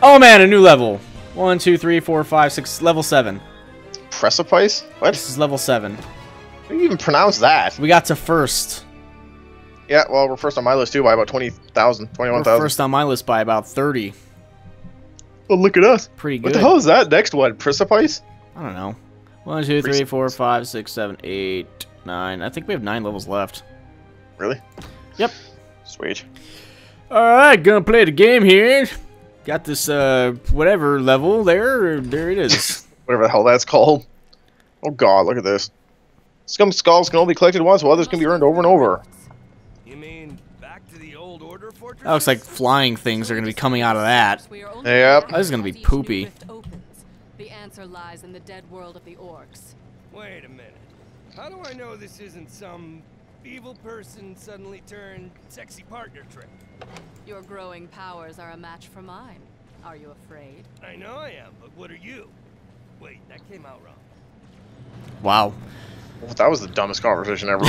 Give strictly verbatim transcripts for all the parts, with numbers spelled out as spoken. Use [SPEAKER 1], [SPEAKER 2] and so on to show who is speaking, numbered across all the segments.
[SPEAKER 1] Oh man, a new level. One, two, three, four, five, six. Level seven.
[SPEAKER 2] Precipice? What?
[SPEAKER 1] This is level seven.
[SPEAKER 2] How do you even pronounce that?
[SPEAKER 1] We got to first.
[SPEAKER 2] Yeah, well, we're first on my list too by about twenty thousand, twenty-one
[SPEAKER 1] We're
[SPEAKER 2] thousand.
[SPEAKER 1] first on my list by about thirty.
[SPEAKER 2] Well, look at us.
[SPEAKER 1] Pretty good.
[SPEAKER 2] What the hell is that next one? Precipice?
[SPEAKER 1] I don't know. One, two, three, four, five, six, seven, eight, nine. I think we have nine levels left.
[SPEAKER 2] Really?
[SPEAKER 1] Yep.
[SPEAKER 2] Sweet.
[SPEAKER 1] Alright, gonna play the game here. Got this, uh, whatever level there. There it is.
[SPEAKER 2] Whatever the hell that's called. Oh god, look at this. Scum skulls can only be collected once, while others can be earned over and over.
[SPEAKER 3] You mean back to the old order fortress?
[SPEAKER 1] That looks like flying things are gonna be coming out of that.
[SPEAKER 2] Yep.
[SPEAKER 1] This is gonna be poopy.
[SPEAKER 4] The answer lies in the dead world of the orcs.
[SPEAKER 3] Wait a minute. How do I know this isn't some evil person suddenly turned sexy partner trick?
[SPEAKER 4] Your growing powers are a match for mine. Are you afraid?
[SPEAKER 3] I know I am, but what are you? Wait, that came out wrong.
[SPEAKER 1] Wow.
[SPEAKER 2] Well, that was the dumbest conversation ever.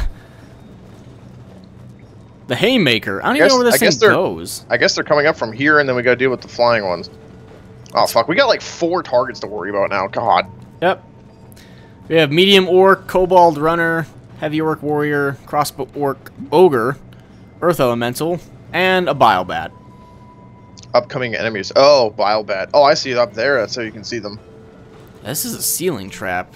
[SPEAKER 1] The Haymaker. I don't
[SPEAKER 2] I
[SPEAKER 1] even
[SPEAKER 2] guess-
[SPEAKER 1] know where this
[SPEAKER 2] I guess
[SPEAKER 1] thing
[SPEAKER 2] they're-
[SPEAKER 1] goes.
[SPEAKER 2] I guess they're coming up from here, and then we gotta deal with the flying ones. Oh fuck, we got like four targets to worry about now. God.
[SPEAKER 1] Yep. We have Medium Orc, Kobold Runner, Heavy Orc Warrior, Crossbow Orc Ogre, Earth Elemental, and a Bilebat.
[SPEAKER 2] Upcoming enemies. Oh, Bilebat. Oh, I see it up there. That's how you can see them.
[SPEAKER 1] This is a ceiling trap.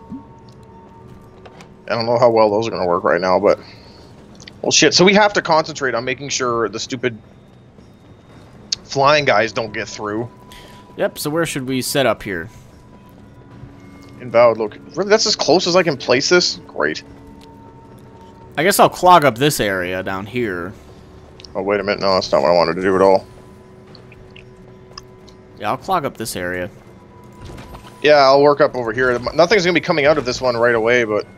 [SPEAKER 2] I don't know how well those are gonna work right now, but well, shit. So we have to concentrate on making sure the stupid flying guys don't get through.
[SPEAKER 1] Yep, so where should we set up here?
[SPEAKER 2] Invalid look. Really, that's as close as I can place this? Great.
[SPEAKER 1] I guess I'll clog up this area down here.
[SPEAKER 2] Oh, wait a minute. No, that's not what I wanted to do at all.
[SPEAKER 1] Yeah, I'll clog up this area.
[SPEAKER 2] Yeah, I'll work up over here. Nothing's going to be coming out of this one right away, but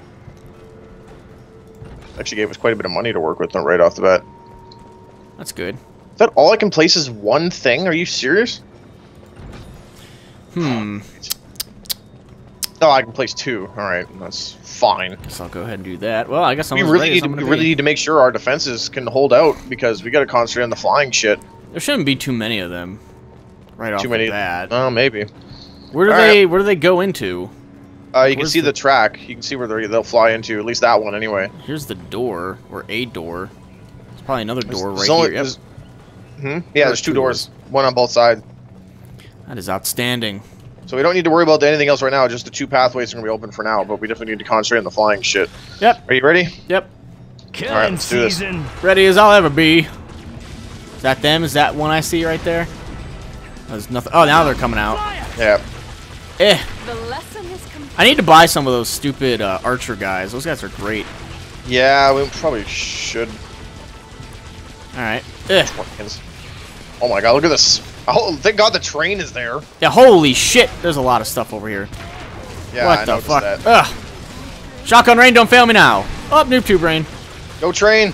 [SPEAKER 2] actually gave us quite a bit of money to work with right off the bat.
[SPEAKER 1] That's good.
[SPEAKER 2] Is that all I can place is one thing? Are you serious?
[SPEAKER 1] Hmm.
[SPEAKER 2] No, I can place two. Alright, that's fine.
[SPEAKER 1] Guess I'll go ahead and do that. Well, I guess I'm
[SPEAKER 2] We
[SPEAKER 1] as
[SPEAKER 2] really
[SPEAKER 1] ready
[SPEAKER 2] need
[SPEAKER 1] as
[SPEAKER 2] to,
[SPEAKER 1] I'm
[SPEAKER 2] we
[SPEAKER 1] gonna
[SPEAKER 2] really
[SPEAKER 1] be.
[SPEAKER 2] need to make sure our defenses can hold out, because we got to concentrate on the flying shit.
[SPEAKER 1] There shouldn't be too many of them. Right off
[SPEAKER 2] Too many.
[SPEAKER 1] the bat.
[SPEAKER 2] Oh, maybe.
[SPEAKER 1] Where do
[SPEAKER 2] All
[SPEAKER 1] they
[SPEAKER 2] right.
[SPEAKER 1] where do they go into?
[SPEAKER 2] Uh, you can
[SPEAKER 1] Where's
[SPEAKER 2] see
[SPEAKER 1] the-
[SPEAKER 2] the track. You can see where they're- they'll fly into. At least that one, anyway.
[SPEAKER 1] Here's the door, or a door. There's probably another door
[SPEAKER 2] There's
[SPEAKER 1] right
[SPEAKER 2] only-
[SPEAKER 1] here. Yep.
[SPEAKER 2] there's- Hmm? Yeah, there's two
[SPEAKER 1] two
[SPEAKER 2] doors. One on both sides.
[SPEAKER 1] That is outstanding.
[SPEAKER 2] So we don't need to worry about anything else right now. Just the two pathways are going to be open for now, but we definitely need to concentrate on the flying shit.
[SPEAKER 1] Yep.
[SPEAKER 2] Are you ready?
[SPEAKER 1] Yep.
[SPEAKER 3] Killing
[SPEAKER 2] Alright, let's do this.
[SPEAKER 3] season.
[SPEAKER 1] Ready as I'll ever be. Is that them? Is that one I see right there? There's nothing. Oh, now they're coming out.
[SPEAKER 2] Yeah.
[SPEAKER 1] Eh.
[SPEAKER 4] The lesson is complete.
[SPEAKER 1] I need to buy some of those stupid uh, archer guys. Those guys are great.
[SPEAKER 2] Yeah, we probably should.
[SPEAKER 1] All right. Eh.
[SPEAKER 2] Oh my god, look at this. Oh, thank god the train is there.
[SPEAKER 1] Yeah. Holy shit. There's a lot of stuff over here.
[SPEAKER 2] Yeah,
[SPEAKER 1] what
[SPEAKER 2] I
[SPEAKER 1] the
[SPEAKER 2] noticed
[SPEAKER 1] fuck?
[SPEAKER 2] that.
[SPEAKER 1] Ugh. Shotgun rain, don't fail me now. Oh, noob tube rain.
[SPEAKER 2] Go train.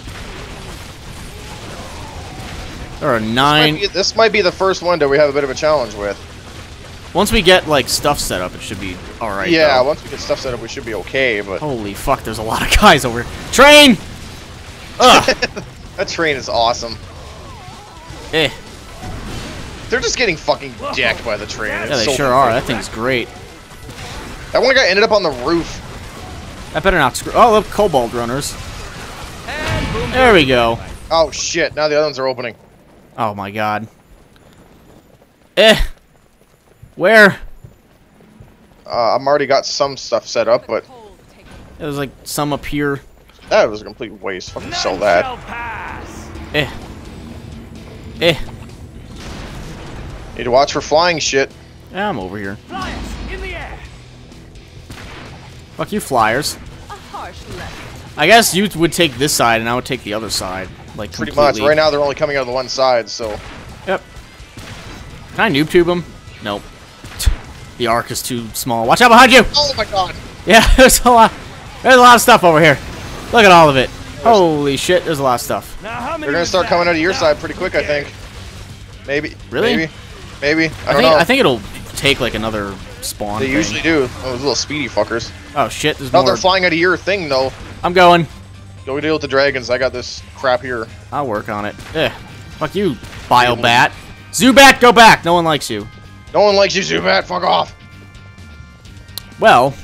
[SPEAKER 1] There are
[SPEAKER 2] Might
[SPEAKER 1] nine.
[SPEAKER 2] be- this might be the first one that we have a bit of a challenge with.
[SPEAKER 1] Once we get like stuff set up, it should be all right.
[SPEAKER 2] Yeah,
[SPEAKER 1] though.
[SPEAKER 2] once we get stuff set up, we should be okay, but
[SPEAKER 1] Holy fuck, there's a lot of guys over here. Train! Ugh.
[SPEAKER 2] that train is awesome.
[SPEAKER 1] Eh.
[SPEAKER 2] They're just getting fucking decked by the train.
[SPEAKER 1] Yeah,
[SPEAKER 2] It's
[SPEAKER 1] they
[SPEAKER 2] so
[SPEAKER 1] sure are.
[SPEAKER 2] funny.
[SPEAKER 1] That thing's great.
[SPEAKER 2] That one guy ended up on the roof.
[SPEAKER 1] That better not screw. Oh, look, Kobold Runners.
[SPEAKER 3] And boom.
[SPEAKER 1] There we go.
[SPEAKER 2] Oh shit, now the other ones are opening.
[SPEAKER 1] Oh my god. Eh. Where?
[SPEAKER 2] Uh, I've already got some stuff set up, but
[SPEAKER 1] There's like some up here.
[SPEAKER 2] that was a complete waste. Fucking
[SPEAKER 3] None
[SPEAKER 2] sell that.
[SPEAKER 3] shall pass.
[SPEAKER 1] Eh. Eh.
[SPEAKER 2] Need to watch for flying shit.
[SPEAKER 1] Yeah, I'm over here.
[SPEAKER 3] Flyers in the air.
[SPEAKER 1] Fuck you, flyers.
[SPEAKER 4] A harsh lesson.
[SPEAKER 1] I guess you would take this side and I would take the other side. Like,
[SPEAKER 2] Pretty
[SPEAKER 1] completely.
[SPEAKER 2] much. Right now, they're only coming out of the one side, so.
[SPEAKER 1] Yep. Can I noob tube them? Nope. The arc is too small. Watch out behind you!
[SPEAKER 2] Oh my god.
[SPEAKER 1] Yeah, there's a lot. There's a lot of stuff over here. Look at all of it. Holy shit, there's a lot of stuff.
[SPEAKER 3] Now how many?
[SPEAKER 2] They're gonna
[SPEAKER 3] was
[SPEAKER 2] start
[SPEAKER 3] that?
[SPEAKER 2] coming out of your
[SPEAKER 3] Now,
[SPEAKER 2] side pretty quick, I
[SPEAKER 3] get
[SPEAKER 2] think. Maybe.
[SPEAKER 1] Really?
[SPEAKER 2] Maybe. Maybe. I
[SPEAKER 1] I
[SPEAKER 2] don't
[SPEAKER 1] think
[SPEAKER 2] know.
[SPEAKER 1] I think it'll take like another spawn.
[SPEAKER 2] they
[SPEAKER 1] thing.
[SPEAKER 2] usually do. Those little speedy fuckers.
[SPEAKER 1] Oh shit, there's
[SPEAKER 2] No,
[SPEAKER 1] more.
[SPEAKER 2] they're flying out of your thing, though.
[SPEAKER 1] I'm going.
[SPEAKER 2] Go deal with the dragons. I got this crap here.
[SPEAKER 1] I'll work on it. Eh. Fuck you, Bilebat. Zubat, go back. No one likes you.
[SPEAKER 2] No one likes you, Zubat. Fuck off.
[SPEAKER 1] Well,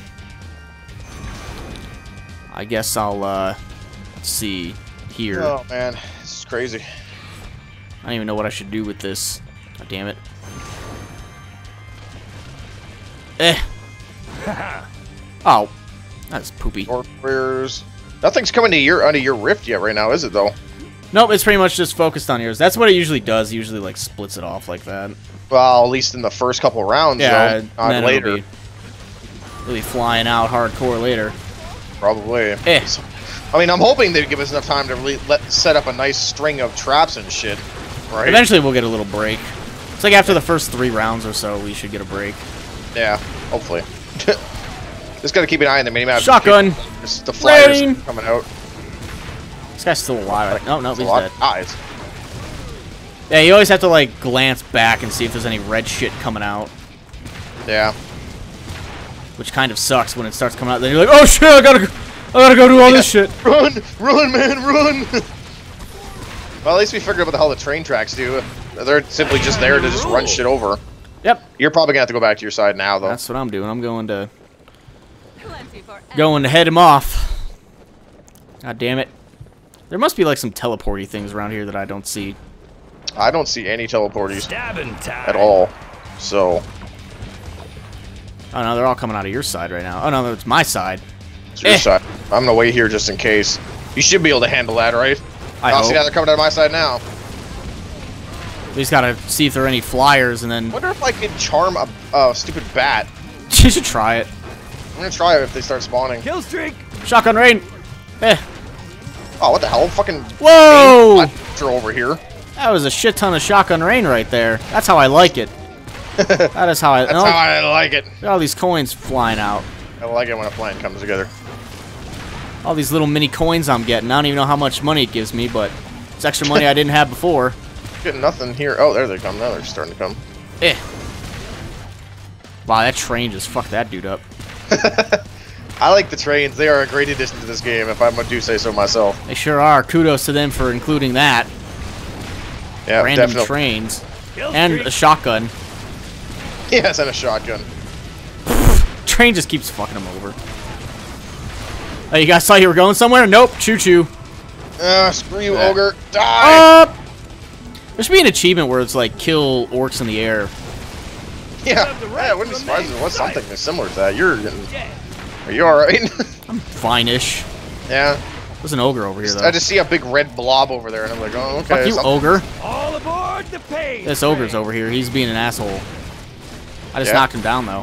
[SPEAKER 1] I guess I'll, uh, let's see here.
[SPEAKER 2] Oh, man. This is crazy.
[SPEAKER 1] I don't even know what I should do with this. God damn it. Eh. Oh. That's poopy.
[SPEAKER 2] Warriors. Nothing's coming to your under your rift yet right now, is it, though?
[SPEAKER 1] Nope, it's pretty much just focused on yours. That's what it usually does. It usually, like, splits it off like that.
[SPEAKER 2] Well, at least in the first couple rounds,
[SPEAKER 1] Yeah,
[SPEAKER 2] though.
[SPEAKER 1] and
[SPEAKER 2] Not
[SPEAKER 1] then
[SPEAKER 2] later.
[SPEAKER 1] it'll be really flying out hardcore later.
[SPEAKER 2] Probably.
[SPEAKER 1] Eh.
[SPEAKER 2] I mean, I'm hoping they give us enough time to really let set up a nice string of traps and shit. Right?
[SPEAKER 1] Eventually, we'll get a little break. It's like after the first three rounds or so, we should get a break.
[SPEAKER 2] Yeah, hopefully. Just gotta keep an eye on the minimap.
[SPEAKER 1] Shotgun!
[SPEAKER 2] Just the flyers
[SPEAKER 1] Rain.
[SPEAKER 2] coming out.
[SPEAKER 1] This guy's still alive. Like, no, no,
[SPEAKER 2] There's
[SPEAKER 1] he's
[SPEAKER 2] a lot
[SPEAKER 1] dead.
[SPEAKER 2] of eyes.
[SPEAKER 1] Yeah, you always have to, like, glance back and see if there's any red shit coming out.
[SPEAKER 2] Yeah.
[SPEAKER 1] Which kind of sucks when it starts coming out. Then you're like, oh shit, I gotta go, I gotta go do all this shit.
[SPEAKER 2] Run! Run, man, run! Well, at least we figured out what the hell the train tracks do. They're simply just there to just run shit over.
[SPEAKER 1] Yep.
[SPEAKER 2] You're probably gonna have to go back to your side now, though.
[SPEAKER 1] That's what I'm doing. I'm going to
[SPEAKER 4] Plenty for
[SPEAKER 1] going to head him off. God damn it. There must be like some teleporty things around here that I don't see.
[SPEAKER 2] I don't see any teleporties
[SPEAKER 3] Stabbing time.
[SPEAKER 2] at all. So,
[SPEAKER 1] Oh no, they're all coming out of your side right now. Oh no, it's my side.
[SPEAKER 2] it's your
[SPEAKER 1] Eh.
[SPEAKER 2] side. I'm gonna wait here just in case. You should be able to handle that, right?
[SPEAKER 1] I
[SPEAKER 2] Oh,
[SPEAKER 1] hope.
[SPEAKER 2] see, now they're coming out of my side now.
[SPEAKER 1] We just gotta see if there are any flyers and
[SPEAKER 2] I
[SPEAKER 1] then
[SPEAKER 2] wonder if I could charm a uh, stupid bat.
[SPEAKER 1] you should try it.
[SPEAKER 2] I'm gonna try it if they start spawning.
[SPEAKER 3] Kill streak.
[SPEAKER 1] Shotgun rain. Eh.
[SPEAKER 2] Oh, what the hell? Fucking
[SPEAKER 1] Whoa!
[SPEAKER 2] are over here.
[SPEAKER 1] That was a shit ton of shotgun rain right there. That's how I like it. That is how I.
[SPEAKER 2] That's
[SPEAKER 1] no,
[SPEAKER 2] how I like it.
[SPEAKER 1] look at all these coins flying out.
[SPEAKER 2] I like it when a plan comes together.
[SPEAKER 1] All these little mini coins I'm getting. I don't even know how much money it gives me, but it's extra money I didn't have before.
[SPEAKER 2] Getting nothing here. Oh, there they come. Now they're starting to come.
[SPEAKER 1] Eh. Wow, that train just fucked that dude up.
[SPEAKER 2] I like the trains. They are a great addition to this game, if I do say so myself.
[SPEAKER 1] They sure are. Kudos to them for including that.
[SPEAKER 2] Yeah,
[SPEAKER 1] Random
[SPEAKER 2] definitely.
[SPEAKER 1] trains.
[SPEAKER 3] Kill
[SPEAKER 1] And
[SPEAKER 3] streak.
[SPEAKER 1] a shotgun.
[SPEAKER 2] Yes, and a shotgun.
[SPEAKER 1] Train just keeps fucking them over. Oh, you guys thought you were going somewhere? Nope. Choo-choo.
[SPEAKER 2] Ah, screw you,
[SPEAKER 1] Yeah.
[SPEAKER 2] ogre. Die!
[SPEAKER 1] Up! There should be an achievement where it's like kill orcs in the air.
[SPEAKER 2] yeah,
[SPEAKER 3] have the
[SPEAKER 2] yeah,
[SPEAKER 3] right
[SPEAKER 2] I wouldn't be
[SPEAKER 3] to
[SPEAKER 2] surprised if
[SPEAKER 3] remain
[SPEAKER 2] it was
[SPEAKER 3] inside.
[SPEAKER 2] something similar to that. You're getting...
[SPEAKER 3] Dead.
[SPEAKER 2] Are you alright?
[SPEAKER 1] Fine-ish.
[SPEAKER 2] yeah.
[SPEAKER 1] There's an ogre over here, though.
[SPEAKER 2] I just see a big red blob over there, and I'm like, oh, okay.
[SPEAKER 1] Fuck you,
[SPEAKER 2] something-
[SPEAKER 1] ogre.
[SPEAKER 3] All aboard the pain.
[SPEAKER 1] This
[SPEAKER 3] train.
[SPEAKER 1] ogre's over here. He's being an asshole. I just
[SPEAKER 2] Yeah.
[SPEAKER 1] knocked him down, though.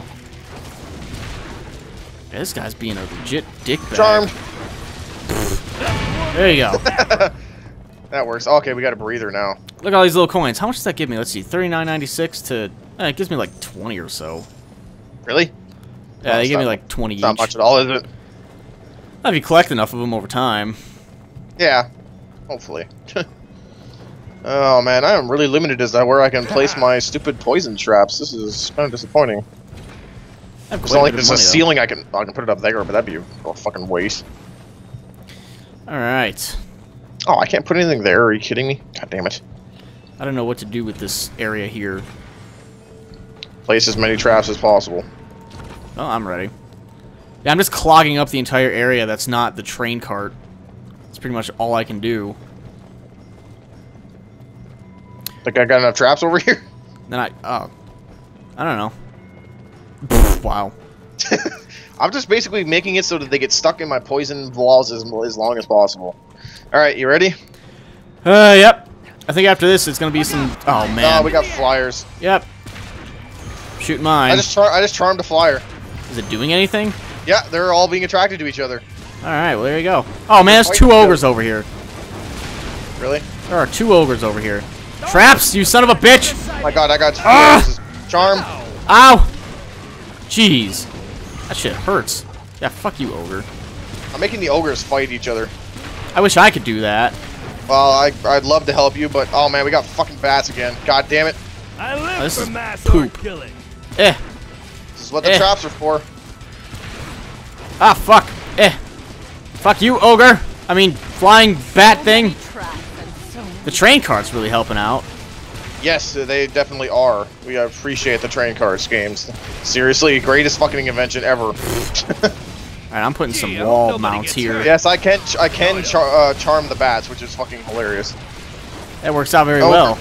[SPEAKER 1] Yeah, this guy's being a legit dickbag.
[SPEAKER 2] Charmed.
[SPEAKER 1] There you go.
[SPEAKER 2] That works. Okay, we got a breather now.
[SPEAKER 1] Look at all these little coins. How much does that give me? Let's see. thirty-nine ninety-six to... Eh, it gives me like twenty or so.
[SPEAKER 2] Really?
[SPEAKER 1] Yeah,
[SPEAKER 2] Oh,
[SPEAKER 1] they
[SPEAKER 2] it's
[SPEAKER 1] give me
[SPEAKER 2] not-
[SPEAKER 1] like twenty
[SPEAKER 2] It's
[SPEAKER 1] each.
[SPEAKER 2] not much at all, is it?
[SPEAKER 1] If you collect enough of them over time.
[SPEAKER 2] Yeah. Hopefully. Oh man, I am really limited as to where I can place my stupid poison traps. This is kind of disappointing.
[SPEAKER 1] I have
[SPEAKER 2] It's
[SPEAKER 1] quite
[SPEAKER 2] not
[SPEAKER 1] a
[SPEAKER 2] like
[SPEAKER 1] bit of
[SPEAKER 2] there's a
[SPEAKER 1] money, though.
[SPEAKER 2] ceiling I can I can put it up there, but that'd be a fucking waste.
[SPEAKER 1] Alright.
[SPEAKER 2] Oh, I can't put anything there. Are you kidding me? God damn it!
[SPEAKER 1] I don't know what to do with this area here.
[SPEAKER 2] Place as many traps as possible.
[SPEAKER 1] Oh, I'm ready. Yeah, I'm just clogging up the entire area that's not the train cart. That's pretty much all I can do.
[SPEAKER 2] Think I got enough traps over here?
[SPEAKER 1] Then I... Oh. I don't know. Pfft, wow.
[SPEAKER 2] I'm just basically making it so that they get stuck in my poison walls as, as long as possible. Alright, you ready?
[SPEAKER 1] Uh, yep. I think after this, it's gonna be some... Oh, man.
[SPEAKER 2] Oh, we got flyers.
[SPEAKER 1] Yep. Shoot mine.
[SPEAKER 2] I just char I just charmed a flyer.
[SPEAKER 1] Is it doing anything?
[SPEAKER 2] Yeah, they're all being attracted to each other.
[SPEAKER 1] Alright, well, there you go. Oh, man, there's two ogres over here.
[SPEAKER 2] Really?
[SPEAKER 1] There are two ogres over here. Traps, you son of a bitch!
[SPEAKER 2] Oh my god, I got
[SPEAKER 1] Ah!
[SPEAKER 2] charm.
[SPEAKER 1] Ow! Jeez. That shit hurts. Yeah, fuck you, ogre.
[SPEAKER 2] I'm making the ogres fight each other.
[SPEAKER 1] I wish I could do that.
[SPEAKER 2] Well, I, I'd love to help you, but oh man, we got fucking bats again. God damn it.
[SPEAKER 3] I live
[SPEAKER 1] Oh, this
[SPEAKER 3] for
[SPEAKER 1] is
[SPEAKER 3] mass
[SPEAKER 1] poop.
[SPEAKER 3] orc killing.
[SPEAKER 1] Eh.
[SPEAKER 2] This is what the
[SPEAKER 1] Eh.
[SPEAKER 2] traps are for.
[SPEAKER 1] Ah, fuck. Eh. Fuck you, ogre. I mean, flying bat thing.
[SPEAKER 4] Trap and so
[SPEAKER 1] The train cart's really helping out.
[SPEAKER 2] Yes, they definitely are. We appreciate the train cars games. Seriously, greatest fucking invention ever.
[SPEAKER 1] Alright, I'm putting some
[SPEAKER 3] Gee, I hope
[SPEAKER 1] wall
[SPEAKER 3] nobody
[SPEAKER 1] mounts
[SPEAKER 3] gets
[SPEAKER 1] here.
[SPEAKER 3] hurt.
[SPEAKER 2] Yes, I can. I can
[SPEAKER 3] Oh, yeah.
[SPEAKER 2] char uh, charm the bats, which is fucking hilarious.
[SPEAKER 1] That works out very
[SPEAKER 2] Oh.
[SPEAKER 1] well.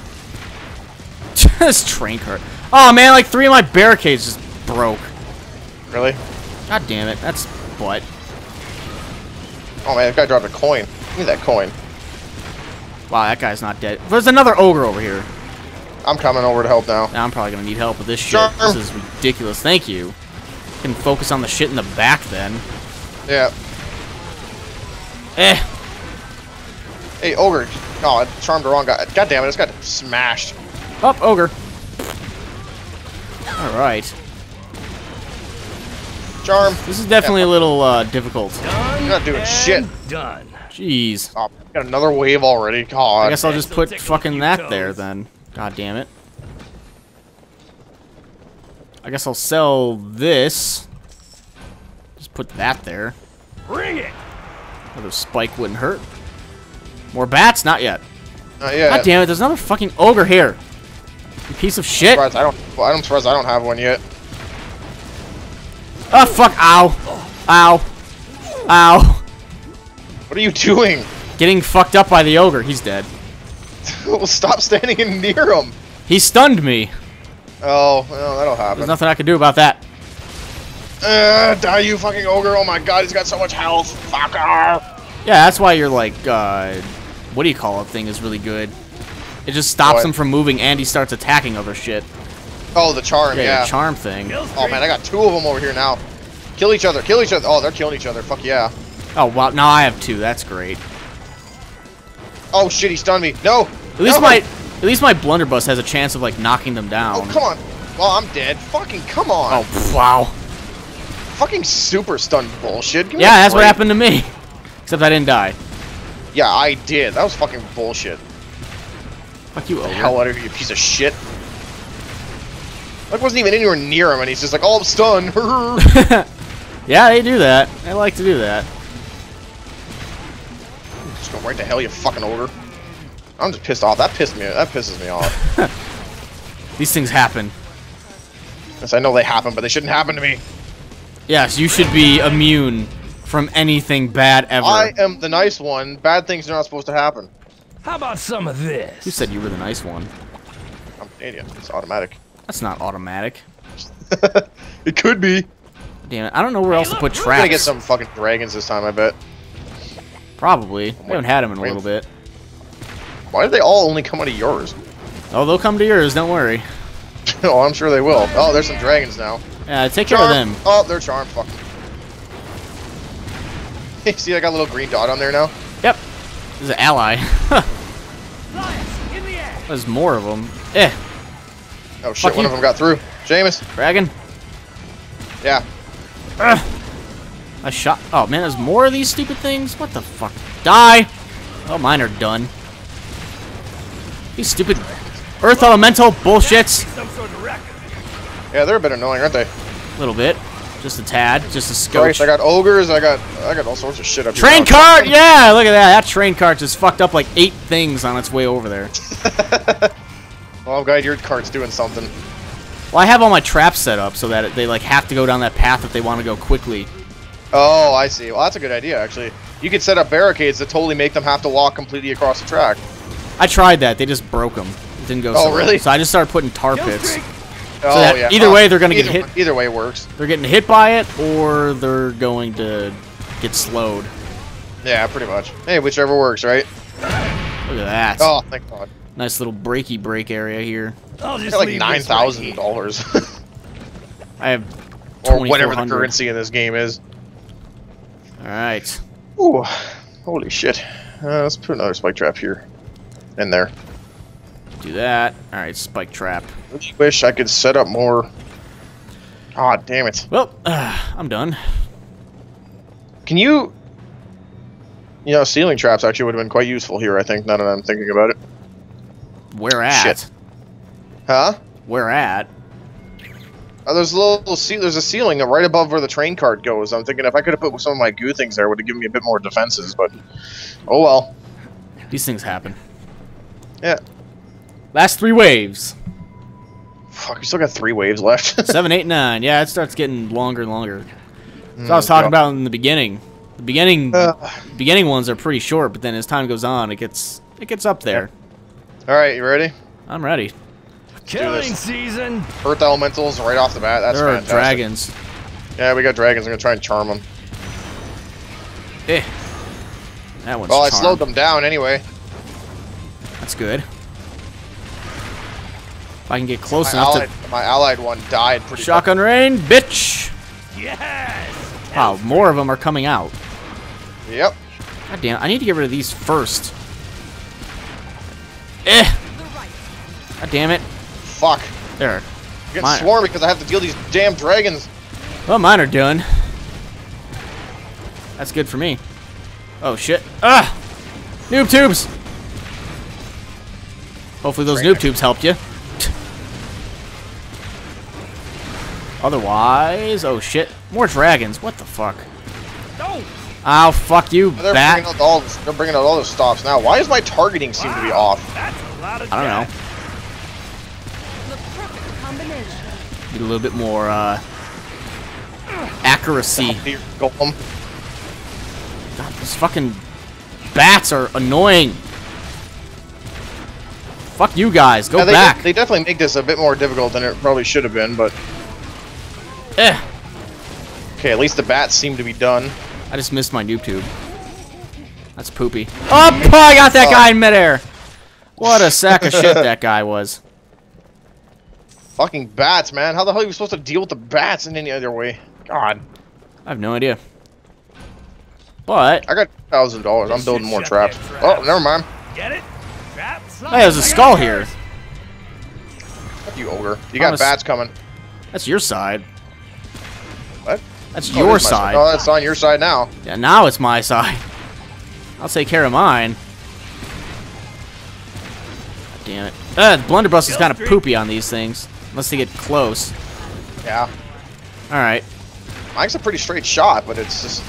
[SPEAKER 1] This train cart. Oh man, like three of my barricades just broke.
[SPEAKER 2] Really?
[SPEAKER 1] God damn it, that's butt.
[SPEAKER 2] Oh man, that guy dropped a coin. Give me that coin.
[SPEAKER 1] Wow, that guy's not dead. There's another ogre over here.
[SPEAKER 2] I'm coming over to help now.
[SPEAKER 1] Now I'm probably gonna need help with this shit.
[SPEAKER 2] Charm.
[SPEAKER 1] This is ridiculous. Thank you. Can focus on the shit in the back then.
[SPEAKER 2] Yeah.
[SPEAKER 1] Eh.
[SPEAKER 2] Hey, ogre. Oh, I charmed the wrong guy. God damn it, this got smashed.
[SPEAKER 1] Up, ogre. Alright.
[SPEAKER 2] Charm.
[SPEAKER 1] This is definitely a little uh, difficult.
[SPEAKER 3] Done.
[SPEAKER 2] You're not doing
[SPEAKER 3] and
[SPEAKER 2] shit.
[SPEAKER 3] Done.
[SPEAKER 1] Jeez.
[SPEAKER 2] Oh, got another wave already. God.
[SPEAKER 1] I guess I'll just
[SPEAKER 3] Still
[SPEAKER 1] put
[SPEAKER 3] tickle a
[SPEAKER 1] fucking
[SPEAKER 3] few
[SPEAKER 1] that there
[SPEAKER 3] toes.
[SPEAKER 1] then. God damn it. I guess I'll sell this. Just put that there.
[SPEAKER 3] Bring it.
[SPEAKER 1] Another spike wouldn't hurt. More bats? Not yet.
[SPEAKER 2] Uh, yeah.
[SPEAKER 1] God damn it, there's another fucking ogre here. You piece of shit.
[SPEAKER 2] Surprised I don't. Well, I'm surprised I don't have one yet.
[SPEAKER 1] Oh fuck, ow. Ow. Ow.
[SPEAKER 2] What are you doing?
[SPEAKER 1] Getting fucked up by the ogre. He's dead.
[SPEAKER 2] Well, stop standing in near him.
[SPEAKER 1] He stunned me.
[SPEAKER 2] Oh, well, that'll happen.
[SPEAKER 1] There's nothing I can do about that.
[SPEAKER 2] Uh, die, you fucking ogre! Oh my god, he's got so much health. Fucker.
[SPEAKER 1] Yeah, that's why you're like, uh, what do you call it thing is really good. It just stops
[SPEAKER 2] What?
[SPEAKER 1] him from moving and he starts attacking other shit.
[SPEAKER 2] Oh, the charm.
[SPEAKER 1] Yeah,
[SPEAKER 2] Yeah.
[SPEAKER 1] your charm thing.
[SPEAKER 3] Kills
[SPEAKER 2] Oh man, I got two of them over here now. Kill each other. Kill each other. Oh, they're killing each other. Fuck yeah.
[SPEAKER 1] Oh, wow, now I have two. That's great.
[SPEAKER 2] Oh shit, he stunned me. No.
[SPEAKER 1] At least
[SPEAKER 2] No.
[SPEAKER 1] my, at least my blunderbuss has a chance of like knocking them down.
[SPEAKER 2] Oh come on. Well, I'm dead. Fucking come on.
[SPEAKER 1] Oh, pff, wow.
[SPEAKER 2] Fucking super stun bullshit. Give me
[SPEAKER 1] Yeah,
[SPEAKER 2] a
[SPEAKER 1] that's what
[SPEAKER 2] break.
[SPEAKER 1] happened to me. Except I didn't die.
[SPEAKER 2] Yeah, I did. That was fucking bullshit.
[SPEAKER 1] Fuck you, ogre.
[SPEAKER 2] Hell out of here, you piece of shit. Like wasn't even anywhere near him, and he's just like, "Oh, I'm stunned."
[SPEAKER 1] Yeah, they do that. They like to do that.
[SPEAKER 2] Just go right to hell, you fucking ogre. I'm just pissed off. That pissed me. That pisses me off.
[SPEAKER 1] These things happen.
[SPEAKER 2] Yes, I know they happen, but they shouldn't happen to me.
[SPEAKER 1] Yes, you should be immune from anything bad ever.
[SPEAKER 2] I am the nice one. Bad things are not supposed to happen.
[SPEAKER 3] How about some of this?
[SPEAKER 1] Who said you were the nice one?
[SPEAKER 2] I'm Canadian. It's automatic.
[SPEAKER 1] That's not automatic.
[SPEAKER 2] It could be.
[SPEAKER 1] Damn it, I don't know where else to put
[SPEAKER 2] I'm
[SPEAKER 1] traps.
[SPEAKER 2] gonna get some fucking dragons this time, I bet.
[SPEAKER 1] Probably. We haven't had them in a
[SPEAKER 2] Wait.
[SPEAKER 1] little bit.
[SPEAKER 2] Why did they all only come out of yours?
[SPEAKER 1] Oh, they'll come to yours, don't worry.
[SPEAKER 2] Oh, I'm sure they will. Oh, there's some dragons now.
[SPEAKER 1] Yeah, take care of them.
[SPEAKER 2] Oh, they're charmed. Fuck. See, I got a little green dot on there now.
[SPEAKER 1] Yep. This is an ally.
[SPEAKER 3] Lions, in the air.
[SPEAKER 1] There's more of them. Eh,
[SPEAKER 2] Oh shit,
[SPEAKER 1] Fuck
[SPEAKER 2] one
[SPEAKER 1] you.
[SPEAKER 2] of them got through. Jameis.
[SPEAKER 1] dragon.
[SPEAKER 2] Yeah.
[SPEAKER 1] Ugh. I shot. Oh man, there's more of these stupid things. What the fuck? Die. Oh, mine are done. These stupid Earth Elemental bullshits.
[SPEAKER 3] Some sort of record.
[SPEAKER 2] Yeah, they're a bit annoying, aren't they?
[SPEAKER 1] A little bit. Just a tad. Just a
[SPEAKER 2] Christ,
[SPEAKER 1] scotch.
[SPEAKER 2] I got ogres. I got I got all sorts of shit up here.
[SPEAKER 1] Train
[SPEAKER 2] now.
[SPEAKER 1] cart! Yeah, look at that. That train cart just fucked up like eight things on its way over there.
[SPEAKER 2] Well, I'm glad your cart's doing something.
[SPEAKER 1] Well, I have all my traps set up so that it, they like have to go down that path if they want to go quickly.
[SPEAKER 2] Oh, I see. Well, that's a good idea, actually. You could set up barricades that totally make them have to walk completely across the track.
[SPEAKER 1] I tried that. They just broke them. It didn't go
[SPEAKER 2] Oh,
[SPEAKER 1] so well.
[SPEAKER 2] really?
[SPEAKER 1] So I just started putting tar
[SPEAKER 3] Kill
[SPEAKER 1] pits.
[SPEAKER 3] streak.
[SPEAKER 2] Oh,
[SPEAKER 1] that
[SPEAKER 2] yeah.
[SPEAKER 1] either
[SPEAKER 2] Oh,
[SPEAKER 1] way, they're gonna get
[SPEAKER 2] either
[SPEAKER 1] hit.
[SPEAKER 2] one- Either way it works.
[SPEAKER 1] They're getting hit by it or they're going to get slowed.
[SPEAKER 2] Yeah, pretty much. Hey, whichever works, right?
[SPEAKER 1] Look at that.
[SPEAKER 2] Oh, thank God.
[SPEAKER 1] Nice little breaky break area here.
[SPEAKER 3] I'll
[SPEAKER 2] I
[SPEAKER 3] just
[SPEAKER 2] got like
[SPEAKER 3] leave
[SPEAKER 2] nine
[SPEAKER 3] this right
[SPEAKER 2] thousand
[SPEAKER 3] here.
[SPEAKER 2] dollars,
[SPEAKER 1] I have
[SPEAKER 2] or whatever the
[SPEAKER 1] twenty-four hundred.
[SPEAKER 2] currency in this game is.
[SPEAKER 1] All right.
[SPEAKER 2] Ooh, holy shit! Uh, let's put another spike trap here, in there.
[SPEAKER 1] Do that. All right, spike trap.
[SPEAKER 2] I wish I could set up more. Ah, damn it!
[SPEAKER 1] Well, uh, I'm done.
[SPEAKER 2] Can you? You know, ceiling traps actually would have been quite useful here. I think now that I'm thinking about it.
[SPEAKER 1] Where at?
[SPEAKER 2] Shit. Huh?
[SPEAKER 1] Where at?
[SPEAKER 2] Uh, there's a little, ce- there's a ceiling right above where the train cart goes. I'm thinking if I could have put some of my goo things there, it would have given me a bit more defenses. But oh well.
[SPEAKER 1] These things happen.
[SPEAKER 2] Yeah.
[SPEAKER 1] Last three waves.
[SPEAKER 2] Fuck, we still got three waves left.
[SPEAKER 1] Seven, eight, nine. Yeah, it starts getting longer and longer. So
[SPEAKER 2] Mm,
[SPEAKER 1] I was talking
[SPEAKER 2] yeah.
[SPEAKER 1] about in the beginning. The beginning,
[SPEAKER 2] Uh.
[SPEAKER 1] beginning ones are pretty short, but then as time goes on, it gets it gets up there.
[SPEAKER 2] All right, you ready?
[SPEAKER 1] I'm ready.
[SPEAKER 3] Killing
[SPEAKER 2] this.
[SPEAKER 3] season.
[SPEAKER 2] Earth elementals right off the bat. That's
[SPEAKER 1] There are
[SPEAKER 2] fantastic.
[SPEAKER 1] dragons.
[SPEAKER 2] Yeah, we got dragons. I'm gonna try and charm them.
[SPEAKER 1] Eh. That one's
[SPEAKER 2] Well, I
[SPEAKER 1] charmed.
[SPEAKER 2] slowed them down anyway.
[SPEAKER 1] That's good. If I can get close
[SPEAKER 2] My
[SPEAKER 1] enough
[SPEAKER 2] allied, my allied one died pretty.
[SPEAKER 1] to shotgun rain, bitch.
[SPEAKER 3] Yes.
[SPEAKER 1] Wow, more of them are coming out.
[SPEAKER 2] fucking- Yep.
[SPEAKER 1] God damn, I need to get rid of these first. Eh. God damn it.
[SPEAKER 2] Fuck.
[SPEAKER 1] There.
[SPEAKER 2] I'm getting
[SPEAKER 1] Mine-
[SPEAKER 2] swarmed because I have to deal these damn dragons.
[SPEAKER 1] Well, mine are done. That's good for me. Oh shit. Ah! Noob tubes! Hopefully those noob tubes helped you. Otherwise, oh shit. More dragons. What the fuck?
[SPEAKER 3] No.
[SPEAKER 1] Oh, fuck you,
[SPEAKER 2] They're
[SPEAKER 1] bat.
[SPEAKER 2] bringing out all. They're bringing out all those stops now. Why does my targeting seem to be
[SPEAKER 3] Wow,
[SPEAKER 2] off?
[SPEAKER 3] That's a lot of
[SPEAKER 1] I don't know.
[SPEAKER 3] gas.
[SPEAKER 4] The perfect combination.
[SPEAKER 1] Need a little bit more, uh... accuracy.
[SPEAKER 2] Here, golem.
[SPEAKER 1] God, these fucking bats are annoying. Fuck you guys. Go
[SPEAKER 2] Yeah, they,
[SPEAKER 1] back.
[SPEAKER 2] they definitely make this a bit more difficult than it probably should have been, but
[SPEAKER 1] Eh.
[SPEAKER 2] okay. At least the bats seem to be done.
[SPEAKER 1] I just missed my noob tube. That's poopy. Oh, I got that
[SPEAKER 2] Oh.
[SPEAKER 1] guy in midair. What a sack of shit that guy was.
[SPEAKER 2] Fucking bats, man. How the hell are you supposed to deal with the bats in any other way? God,
[SPEAKER 1] I have no idea. But
[SPEAKER 2] I got thousand dollars. I'm
[SPEAKER 3] This
[SPEAKER 2] building
[SPEAKER 3] should
[SPEAKER 2] more
[SPEAKER 3] shut
[SPEAKER 2] traps.
[SPEAKER 3] their
[SPEAKER 2] Oh,
[SPEAKER 3] traps.
[SPEAKER 2] never mind.
[SPEAKER 3] Get it? Traps.
[SPEAKER 1] hey, there's a
[SPEAKER 3] I got
[SPEAKER 1] skull
[SPEAKER 3] yours.
[SPEAKER 1] here.
[SPEAKER 2] Fuck you, ogre. You got
[SPEAKER 1] Promise.
[SPEAKER 2] bats coming.
[SPEAKER 1] That's your side.
[SPEAKER 2] What?
[SPEAKER 1] That's
[SPEAKER 2] Oh,
[SPEAKER 1] your
[SPEAKER 2] it is my
[SPEAKER 1] side.
[SPEAKER 2] Oh, that's on your side now.
[SPEAKER 1] Yeah, now it's my side. I'll take care of mine. God damn it. Uh, the blunderbuss is kind of poopy on these things. Unless they get close.
[SPEAKER 2] Yeah.
[SPEAKER 1] Alright.
[SPEAKER 2] Mike's a pretty straight shot, but it's just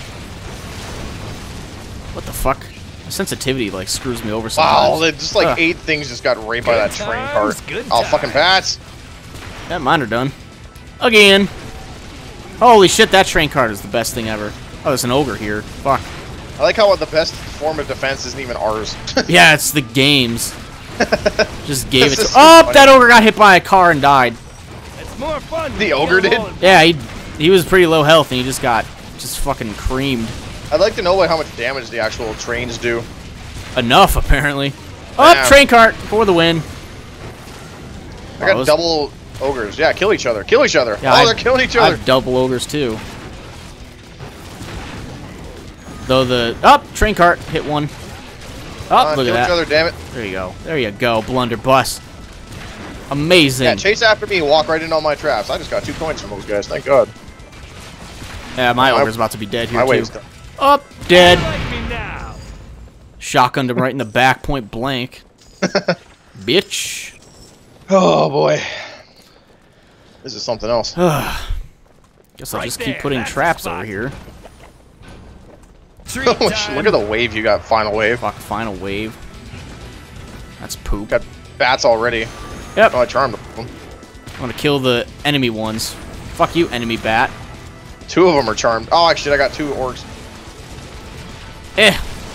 [SPEAKER 1] What the fuck? My sensitivity, like, screws me over
[SPEAKER 2] wow.
[SPEAKER 1] sometimes.
[SPEAKER 2] They just like
[SPEAKER 1] Ugh.
[SPEAKER 2] eight things just got raped by that
[SPEAKER 3] Good
[SPEAKER 2] train
[SPEAKER 3] times,
[SPEAKER 2] cart.
[SPEAKER 3] good
[SPEAKER 2] Oh, fucking
[SPEAKER 3] times.
[SPEAKER 2] bats.
[SPEAKER 1] Yeah, mine are done. Again. Holy shit, that train cart is the best thing ever. Oh, there's an ogre here. Fuck.
[SPEAKER 2] I like how the best form of defense isn't even ours.
[SPEAKER 1] Yeah, it's the game's. Just gave it
[SPEAKER 2] This
[SPEAKER 1] to.
[SPEAKER 2] is so
[SPEAKER 1] Oh,
[SPEAKER 2] funny.
[SPEAKER 1] that ogre got hit by a car and died.
[SPEAKER 3] It's more fun.
[SPEAKER 2] The
[SPEAKER 3] to
[SPEAKER 2] ogre
[SPEAKER 3] kill
[SPEAKER 2] did?
[SPEAKER 3] all of-
[SPEAKER 1] Yeah, he he was pretty low health and he just got just fucking creamed.
[SPEAKER 2] I'd like to know like how much damage the actual trains do.
[SPEAKER 1] Enough, apparently. Oh,
[SPEAKER 2] Yeah.
[SPEAKER 1] train cart for the win.
[SPEAKER 2] I got
[SPEAKER 1] Oh, those-
[SPEAKER 2] double ogres. Yeah, kill each other. Kill each other.
[SPEAKER 1] Yeah,
[SPEAKER 2] oh,
[SPEAKER 1] I-
[SPEAKER 2] they're killing each
[SPEAKER 1] I
[SPEAKER 2] other.
[SPEAKER 1] have double ogres too. Though the up oh, train cart hit one. Oh,
[SPEAKER 2] Uh,
[SPEAKER 1] look
[SPEAKER 2] kill
[SPEAKER 1] at
[SPEAKER 2] each
[SPEAKER 1] that.
[SPEAKER 2] other, damn it.
[SPEAKER 1] There you go. There you go. Blunderbuss. Amazing.
[SPEAKER 2] Yeah, chase after me and walk right into all my traps. I just got two coins from those guys. Thank God.
[SPEAKER 1] Yeah, my
[SPEAKER 2] My-
[SPEAKER 1] ogre's about to be dead here
[SPEAKER 2] My
[SPEAKER 1] too.
[SPEAKER 2] wave's done.
[SPEAKER 1] Up, dead.
[SPEAKER 3] Like me now.
[SPEAKER 1] Shotgunned him right in the back, point blank. Bitch.
[SPEAKER 2] Oh boy. This is something else.
[SPEAKER 1] Guess I'll
[SPEAKER 3] Right
[SPEAKER 1] just keep
[SPEAKER 3] there,
[SPEAKER 1] putting
[SPEAKER 3] that's the
[SPEAKER 1] traps
[SPEAKER 3] spot.
[SPEAKER 1] over here.
[SPEAKER 3] Treat
[SPEAKER 2] Look
[SPEAKER 3] time.
[SPEAKER 2] at the wave you got, final wave.
[SPEAKER 1] Fuck, final wave. That's poop.
[SPEAKER 2] Got bats already.
[SPEAKER 1] Yep.
[SPEAKER 2] Oh, I charmed them.
[SPEAKER 1] I'm gonna kill the enemy ones. Fuck you, enemy bat.
[SPEAKER 2] Two of them are charmed. Oh, actually, I got two orcs.
[SPEAKER 1] Eh.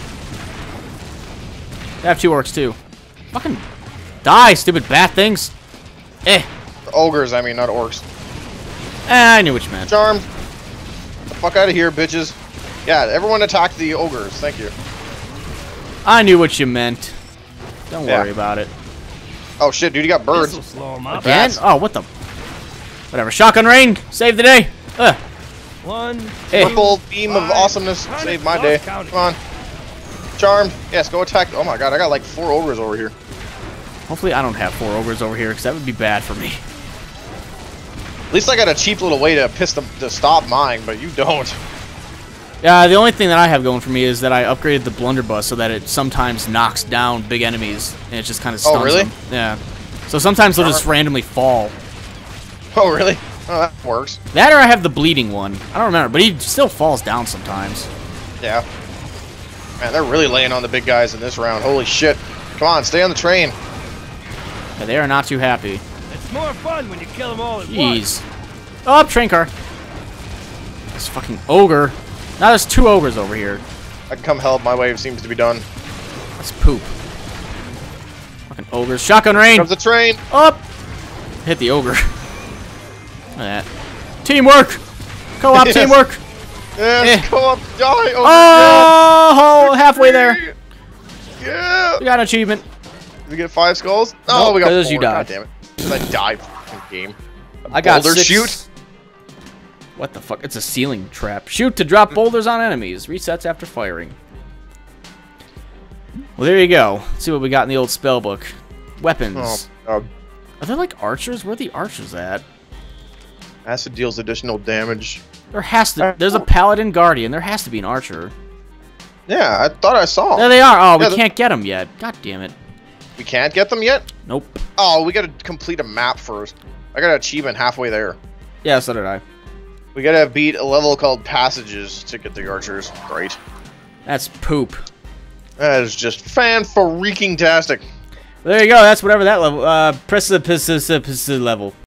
[SPEAKER 1] I have two orcs too. Fucking die, stupid bat things. Eh.
[SPEAKER 2] Ogres, I mean, not orcs.
[SPEAKER 1] Eh, I knew what you meant.
[SPEAKER 2] Charmed. Get the fuck out of here, bitches. Yeah, everyone attack the ogres. Thank you.
[SPEAKER 1] I knew what you meant. Don't
[SPEAKER 2] Yeah.
[SPEAKER 1] worry about it.
[SPEAKER 2] Oh shit, dude, you got birds.
[SPEAKER 3] This'll slow 'em up.
[SPEAKER 1] Again?
[SPEAKER 2] Bats.
[SPEAKER 1] Oh, what the? Whatever. Shotgun rain. Save the day. Ugh.
[SPEAKER 3] One.
[SPEAKER 1] Hey.
[SPEAKER 2] Purple beam of
[SPEAKER 3] Five.
[SPEAKER 2] awesomeness
[SPEAKER 3] Count it.
[SPEAKER 2] saved my
[SPEAKER 3] Lost
[SPEAKER 2] day.
[SPEAKER 3] counting.
[SPEAKER 2] Come on. Charmed. Yes, go attack. Oh my god, I got like four ogres over here.
[SPEAKER 1] Hopefully I don't have four ogres over here, because that would be bad for me.
[SPEAKER 2] At least I got a cheap little way to piss them to stop mine, but you don't.
[SPEAKER 1] Yeah, the only thing that I have going for me is that I upgraded the blunderbuss so that it sometimes knocks down big enemies, and it just kind of stuns
[SPEAKER 2] Oh, really?
[SPEAKER 1] them. Yeah. So sometimes they'll just randomly fall.
[SPEAKER 2] Oh really? Oh, that works.
[SPEAKER 1] That or I have the bleeding one. I don't remember, but he still falls down sometimes.
[SPEAKER 2] Yeah. Man, they're really laying on the big guys in this round. Holy shit. Come on, stay on the train.
[SPEAKER 1] Yeah, they are not too happy.
[SPEAKER 3] It's more fun when you kill them all at once.
[SPEAKER 1] Jeez. Oh, train car. This fucking ogre. Now there's two ogres over here.
[SPEAKER 2] I come help. My wave seems to be done.
[SPEAKER 1] That's poop. Fucking ogres. Shotgun rain.
[SPEAKER 2] Comes the train.
[SPEAKER 1] Up. Hit the ogre. Look at that. Teamwork. Co-op
[SPEAKER 2] Yes.
[SPEAKER 1] teamwork.
[SPEAKER 2] Yes,
[SPEAKER 1] Eh.
[SPEAKER 2] come up, die.
[SPEAKER 1] Oh, oh, halfway there.
[SPEAKER 2] Yeah.
[SPEAKER 1] We got an achievement.
[SPEAKER 2] Did we get five skulls? Oh,
[SPEAKER 1] Nope,
[SPEAKER 2] we got
[SPEAKER 1] 'cause
[SPEAKER 2] four.
[SPEAKER 1] you died.
[SPEAKER 2] God damn it. Because I died fucking game.
[SPEAKER 1] I got
[SPEAKER 2] Boulder
[SPEAKER 1] six.
[SPEAKER 2] shoot.
[SPEAKER 1] What the fuck? It's a ceiling trap. Shoot to drop boulders on enemies. Resets after firing. Well, there you go. Let's see what we got in the old spell book. Weapons.
[SPEAKER 2] Oh, uh,
[SPEAKER 1] Are there like archers? Where are the archers at?
[SPEAKER 2] acid deals additional damage.
[SPEAKER 1] There has to. There's a paladin guardian. There has to be an archer.
[SPEAKER 2] Yeah, I thought I saw.
[SPEAKER 1] There they are. Oh, we
[SPEAKER 2] Yeah, the-
[SPEAKER 1] can't get them yet. God damn it.
[SPEAKER 2] We can't get them yet?
[SPEAKER 1] Nope.
[SPEAKER 2] Oh, we gotta complete a map first. I got an achievement halfway there.
[SPEAKER 1] Yeah, so did I.
[SPEAKER 2] We gotta beat a level called Passages to get the archers. Great.
[SPEAKER 1] That's poop.
[SPEAKER 2] That is just fan-freaking-tastic.
[SPEAKER 1] There you go. That's whatever that level. Uh, precipice level.